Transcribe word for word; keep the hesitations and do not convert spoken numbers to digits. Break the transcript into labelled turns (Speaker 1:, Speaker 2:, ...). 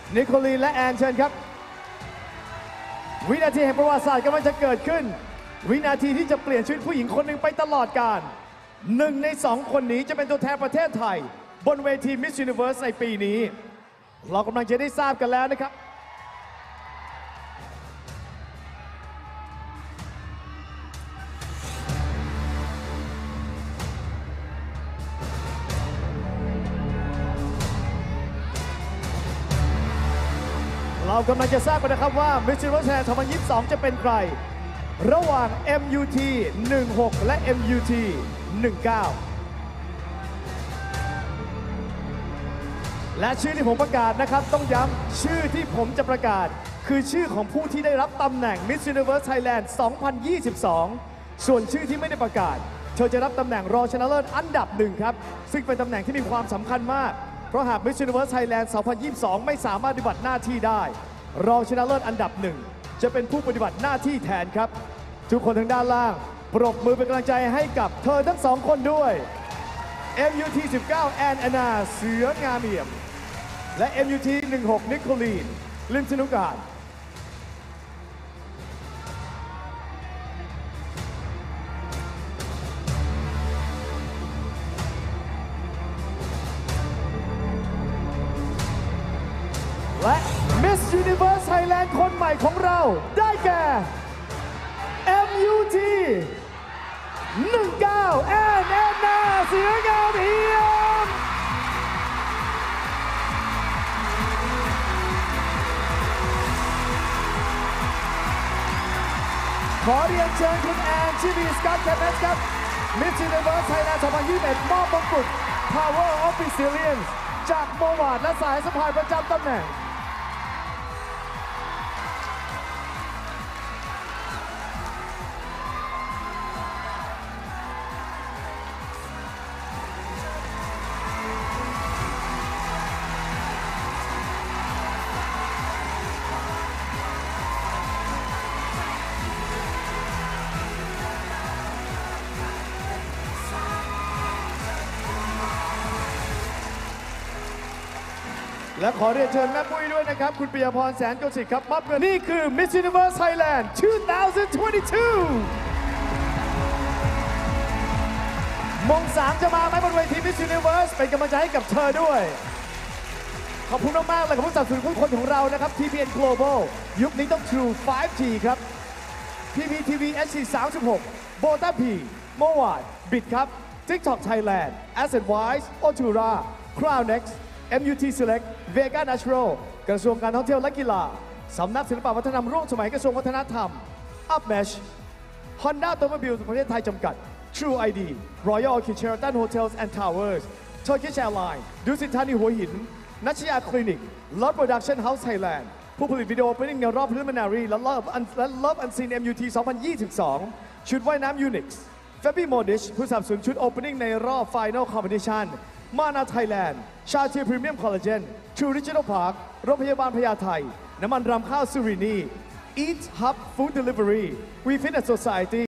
Speaker 1: นิโคลีนและแอนเชิญครับวินาทีแห่งประวัติศาสตร์กำลังจะเกิดขึ้นวินาทีที่จะเปลี่ยนชีวิตผู้หญิงคนหนึ่งไปตลอดกาลหนึ่งในสองคนนี้จะเป็นตัวแทนประเทศไทยบนเวที Miss Universe ในปีนี้เรากำลังจะได้ทราบกันแล้วนะครับเรากำลังจะทราบกันนะครับว่า Miss Universe Thailand สองพันยี่สิบสองจะเป็นใครระหว่าง เอ็ม ยู ที สิบหก และ เอ็ม ยู ที สิบเก้า และชื่อที่ผมประกาศนะครับต้องย้ำชื่อที่ผมจะประกาศคือชื่อของผู้ที่ได้รับตำแหน่ง Miss Universe Thailand สองพันยี่สิบสอง ส่วนชื่อที่ไม่ได้ประกาศเธอจะรับตำแหน่งรองชนะเลิศอันดับหนึ่งครับซึ่งเป็นตำแหน่งที่มีความสำคัญมากเพราะหาก Miss Universe Thailand สองพันยี่สิบสอง ไม่สามารถปฏิบัติหน้าที่ได้รองชนะเลิศอันดับหนึ่งจะเป็นผู้ปฏิบัติหน้าที่แทนครับทุกคนทางด้านล่างปรบมือเป็นกำลังใจให้กับเธอทั้งสองคนด้วย เอ็ม ยู ที สิบเก้า แอนแอนนาเสืองามเอี่ยมและ เอ็ม ยู ที สิบหก นิโคลีนลิมชนุการและ Miss Universe Thailand คนใหม่ของเราได้แก่ เอ็ม ยู ที สิบเก้า แอนแอนนาเสืองามเอี่ยมขอเรียนเชิญคุณแอนชิวีสกอตแคมเนสครับ Miss Universe Thailand สองพันยี่สิบเอ็ดมอบมงกุฎ Power of Resilience จากโมวาดและสายสะพายประจำตำแหน่งและขอเรียนเชิญแม่ปุ้ยด้วยนะครับคุณปิยพรแสนโกศิษฐ์ครับมอบเงินนี่คือ Miss Universe Thailand สองพันยี่สิบสองมงสามจะมาไหมบนเวที Miss Universe เป็นกำลังใจให้กับเธอด้วยขอบคุณมากๆเลยกับผู้สนับสนุนทุกคนของเรานะครับ ที พี เอ็น Global ยุคนี้ต้อง True ไฟว์ จี ครับ พี พี ที วี เอช ซี สามสิบหก โบต้า พี โมวาด บิดครับ TikTok Thailand Asset Wise Otura Crownex เอ็ม ยู ที Select Vega Natural กระทรวงการท่องเที่ยวและกีฬาสำนักศิลปวัฒนธรรมร่วมสมัยกระทรวงวัฒนธรรม Upmesh Honda Automobile ประเทศไทยจำกัด True ไอ ดี Royal Orchid Sheraton Hotels and Towers Turkish Airlines ดุสิตธานีหัวหินนัชยาคลินิก Lot Production House Thailand ผู้ผลิตวิดีโอโอเพนนิ่งในรอบ Preliminary และ Love และ Love Unseen เอ็ม ยู ที สองพันยี่สิบสองชุดว่ายน้ำ Unix Fabby Modish ผู้สนับสนุนชุด Opening ในรอบ Final Competitionมานาไทยแลนด์ชาเทียพรีเมียมคอลลาเจน True Digital Park โรงพยาบาลพญาไทน้ำมันรำข้าวสุรินี Eat Hub Food Delivery We Fitness Society